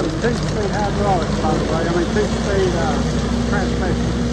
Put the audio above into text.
got a 2-speed hydraulic, by the way. I mean 2-speed transmission.